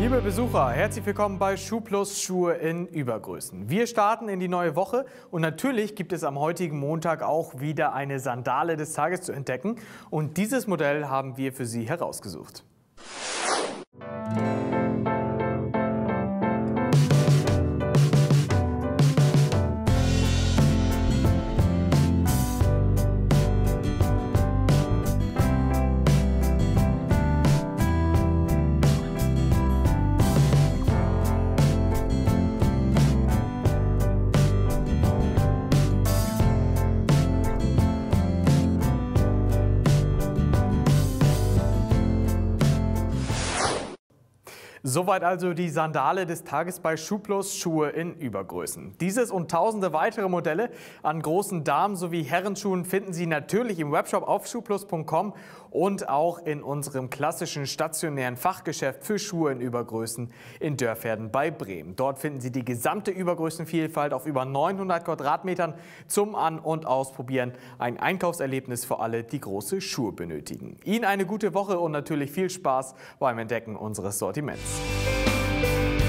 Liebe Besucher, herzlich willkommen bei Schuhplus Schuhe in Übergrößen. Wir starten in die neue Woche und natürlich gibt es am heutigen Montag auch wieder eine Sandale des Tages zu entdecken. Und dieses Modell haben wir für Sie herausgesucht. Soweit also die Sandale des Tages bei Schuhplus Schuhe in Übergrößen. Dieses und tausende weitere Modelle an großen Damen- sowie Herrenschuhen finden Sie natürlich im Webshop auf schuhplus.com und auch in unserem klassischen stationären Fachgeschäft für Schuhe in Übergrößen in Dörverden bei Bremen. Dort finden Sie die gesamte Übergrößenvielfalt auf über 900 Quadratmetern zum An- und Ausprobieren. Ein Einkaufserlebnis für alle, die große Schuhe benötigen. Ihnen eine gute Woche und natürlich viel Spaß beim Entdecken unseres Sortiments.